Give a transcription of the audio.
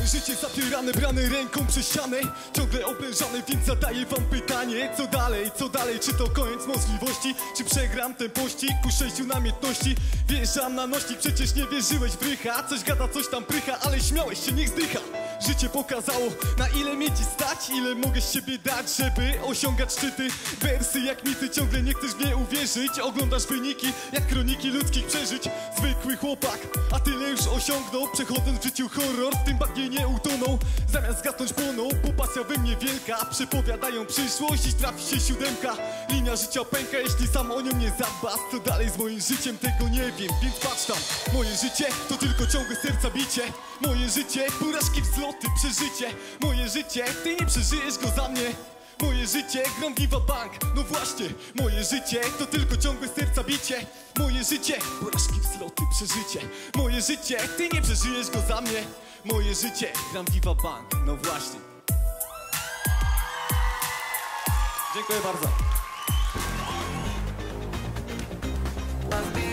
Życie zapierane, brane ręką przez ścianę, ciągle oblężane, więc zadaję wam pytanie. Co dalej, czy to koniec możliwości? Czy przegram ten pościg ku szczęściu namiętności? Wjeżdżam na nośnik, przecież nie wierzyłeś w rycha. Coś gada, coś tam prycha, ale śmiałeś się, niech zdycha. Życie pokazało, na ile mnie ci stać, ile mogę z siebie dać, żeby osiągać szczyty. Wersy jak mity, ciągle nie chcesz w nie uwierzyć. Oglądasz wyniki, jak kroniki ludzkich przeżyć. Zwykły chłopak, a tyle już osiągnął. Przechodząc w życiu horror, w tym bagnie nie utonął. Zamiast zgasnąć płonął, bo pasja we mnie wielka. Przepowiadają przyszłość i trafi się 7. Linia życia pęka, jeśli sam o nią nie zadbasz. Co dalej z moim życiem, tego nie wiem, więc patrz tam. Moje życie to tylko ciągłe serca bicie. Moje życie, porażki, wzloty, przeżycie. Moje życie, ty nie przeżyjesz go za mnie. Moje życie, gram Viva Bank, no właśnie. Moje życie to tylko ciągłe serca bicie. Moje życie, porażki, wzloty, przeżycie. Moje życie, ty nie przeżyjesz go za mnie. Moje życie, gram Viva Bank, no właśnie. Dziękuję bardzo.